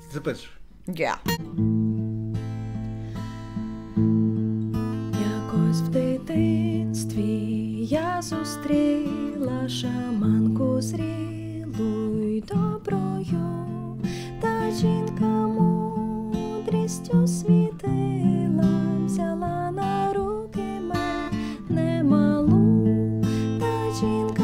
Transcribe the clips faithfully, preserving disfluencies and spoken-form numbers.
Запишеш? Yeah. Якось в дитинстві я зустріла шаманку зрілу й доброю, та жінка мудрістю світила, взяла на руки мене малу, та жінка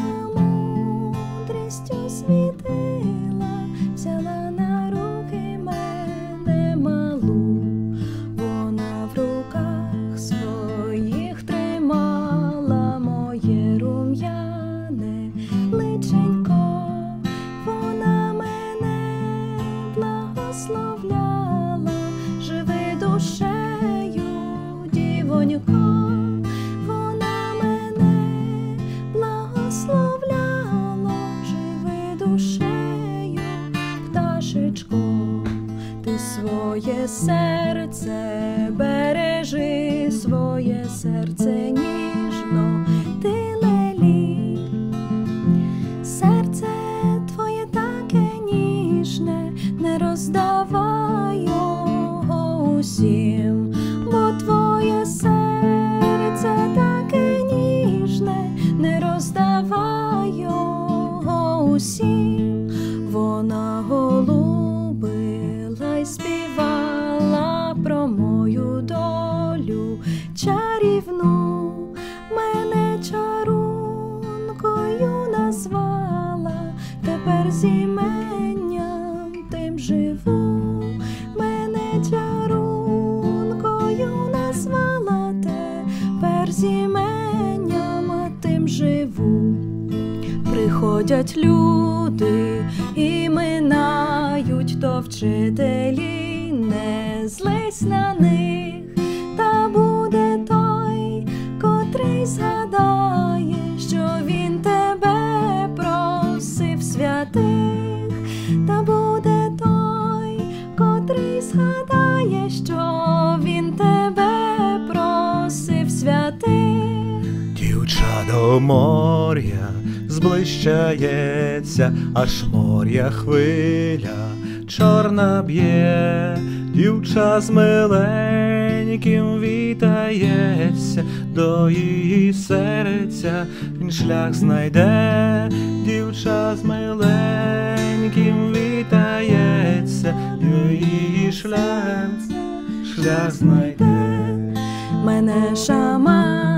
мудрістю світила, взяла на руки мене малу, вона в руках своїх тримала моє рум'яне личенько, вона мене благословляла, живи душею, дівонько, вона мене благословляла, живи душею, пташечко, ти своє серце бережи, своє серце ніжно ти лелій, серце твоє таке ніжне, не роздавай його усім, бо твоє серце таке ніжне, не роздавай його усім. Вона голубила й співала про мою долю чарівну, мене чарункою назвала, тепер з іменням тим живу, мене чарункою назвала, тепер з іменням тим живу. Приходять люди і минають, то вчителі, не злись на них, та буде той, котрий згадає, що він тебе просив святих, та буде той, котрий згадає, що він тебе просив святих. Дівча до моря зблищається, аж моря хвиля чорна б'є, дівча з миленьким вітається, до її серця він шлях знайде, дівча з миленьким вітається, до її шлях, шлях знайде. Мене шаман